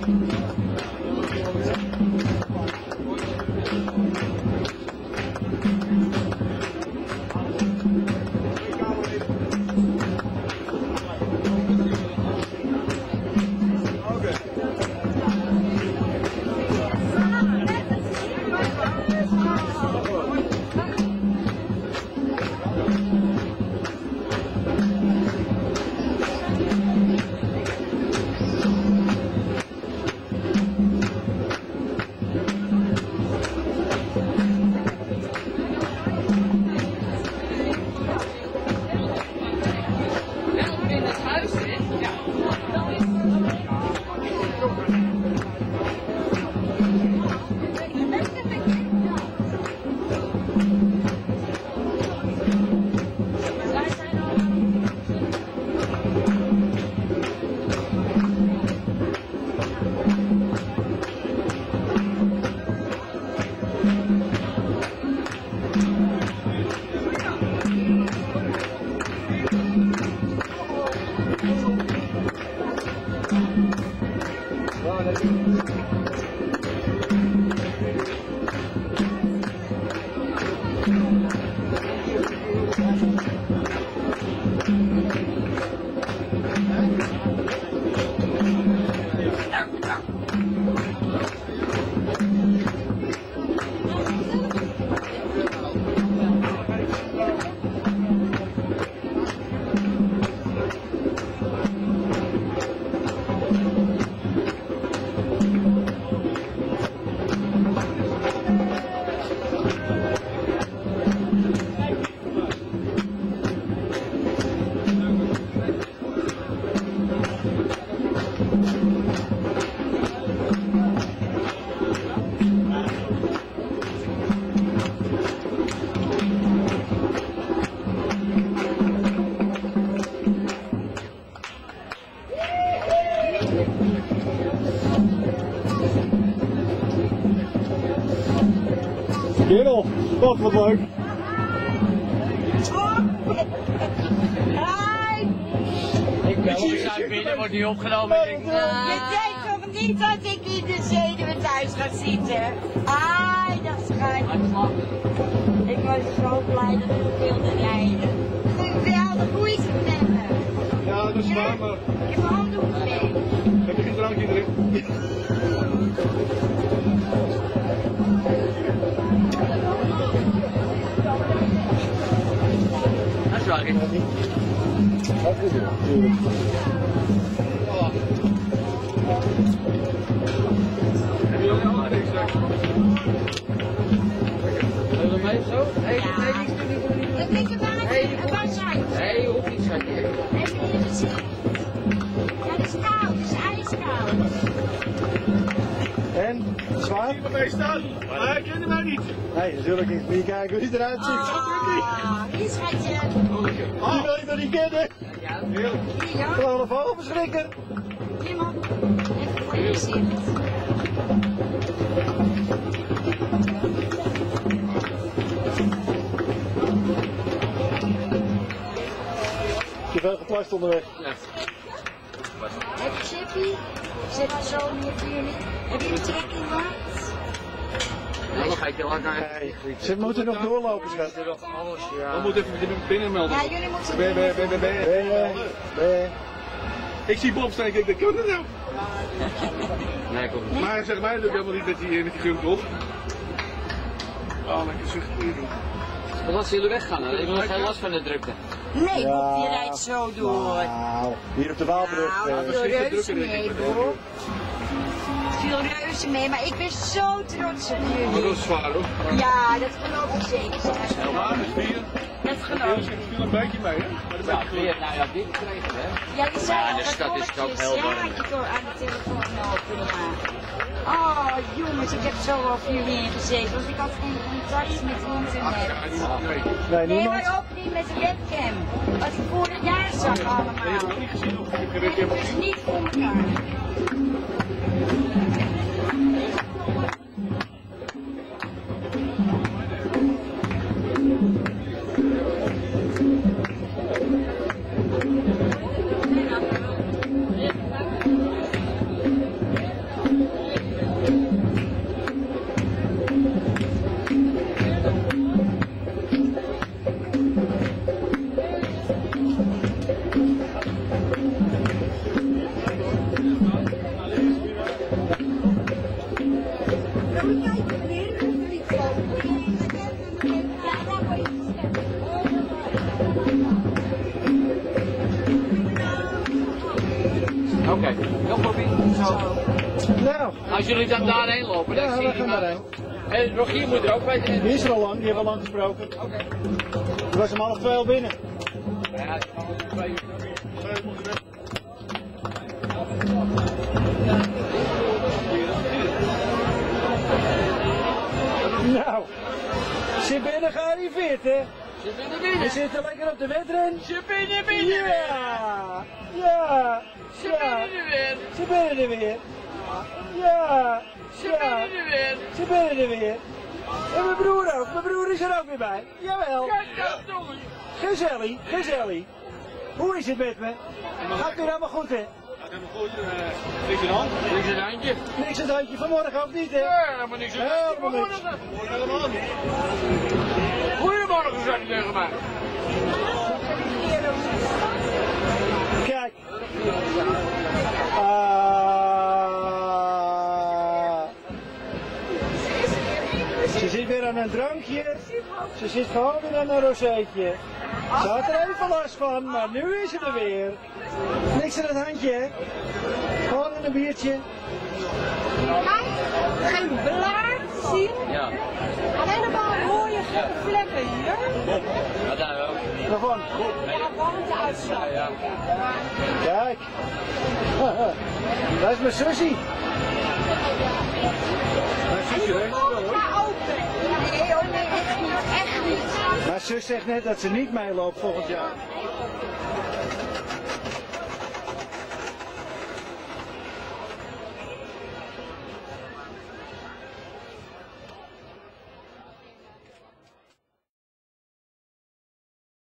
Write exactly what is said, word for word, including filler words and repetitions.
Kerel, dat wat leuk. Ik ben al binnen, wordt niet opgenomen. Ik denk, uh, je denkt toch niet dat ik in de zenuwen thuis ga zitten? Ai, dat is fijn. Ik was zo blij dat we wilden rijden. Geweldig, hoe is het met me? Ja, dat is waar, maar... Ik heb mijn handdoek mee. Heb je geen drankje erin? Dat is wel echt. Dat is het, natuurlijk. Heb je ook nog een niks? Wil je mee zo? Nee, Ja. nee, niks doen, niks doen, niks doen. Dat vind ik een Nee, een wasje. Nee, je hoeft niet zo. Heb je hier gezien? Ja, het is koud, het is ijskoud. En? Zwaar? Hier mee staan. Maar hij kende mij niet. Nee, natuurlijk niet. Moet je kijken hoe hij eruit ziet. Ah, hier schatje. Die wil je toch niet kennen? Ja, Heerlijk. Hier, ja. Gewoon een vogelverschrikker. Hier, man. Even voor je gezicht. Je veel geplast onderweg. ja. Heb je chippy? Zet je zo neer voor jullie? Heb je een trekking gehad? Ja, dan ga ik heel hard naar Nee, ze moeten nog doorlopen, schat. alles, ja. We moeten even binnen melden. Ja, jullie moeten... Ben, ben, ben, ben, ben, ben, ben. Ik zie Bob staan en ik denk, kan dat nou? Nee, kom niet. Maar zeg mij lukt helemaal niet met die, met die gunkop. Oh, lekker zucht. Wat als jullie weggaan? Hè? Ik heb nog geen last van de drukte. Nee, Ja. Bob, die rijdt zo door. Nou, hier op de Waalbrug. Nou, eh, veel schiet de reuze drukker, denk mee, ik, Bob. Veel reuze mee, maar ik ben zo trots op Maar dat jullie. is zwaar hoor. Ja, dat geloof ik zeker. Ja, dat is vier. Dat geloof ik. Ik viel een beetje mee, hè? Maar dat Ja, ben ik weer, nou ja, dit kregen we. Ja, die zijn Ja, al in de wat stad is het ook woordjes. heel Ja, warm. ik hoor aan de telefoon open, ja. Oh, jongens, ik heb zo over jullie ingezeten, want ik had geen contact met internet. Nee, Nee, Nee, niemand. maar ook niet met de webcam. Wat ik vorig jaar zag Nee, je hebt allemaal. ook niet gezien of ik heb Ik geen heb dus niet voor elkaar. Nou. Als jullie dan daarheen lopen, dan Ja, zie we je gaan maar. daarheen. En Rogier moet er ook bij. Die is er al lang, die hebben we al lang gesproken. Oké. Okay. Die was om half twee al binnen. Ja, ik kan wel twee uur. Nou, ze binnen gearriveerd, hè? Ze binnen binnen. We zitten lekker op de wedren. Ze binnen binnen. Ja, ja, Ze ja. binnen er weer. Ze binnen er weer. Ja, Ze ja. binnen er weer. Ze binnen er weer. En mijn broer ook. Mijn broer is er ook weer bij. Jawel. Kijk dat doen. Gezellig, gezellig. Hoe is het met me? Gaat weer helemaal goed, hè? Gaat helemaal goed, uh, niks in de hand. Niks een handje. Niks aan het handje vanmorgen ook niet, hè? Ja, helemaal niks aan handje. Helemaal niks. Hoor helemaal niet. Goedemorgen, zei hij tegen mij. Kijk. Ah. Ze zit weer aan een drankje. Ze zit gewoon weer aan een rozeetje. Ze had er even last van, maar nu is ze er weer. Niks aan het handje, hè? Gewoon in een biertje. Geen blaar zien. Ja. Alleen maar rode vlekken hier. Ja, daar ook. Waarvan? Ja, warmteuitslag. Ja. Kijk. Dat is mijn sussie. Mijn zusje weet het wel, hoor. Maar open. Nee hoor, nee, echt niet. Echt niet. Mijn zus zegt net dat ze niet meeloopt volgend jaar.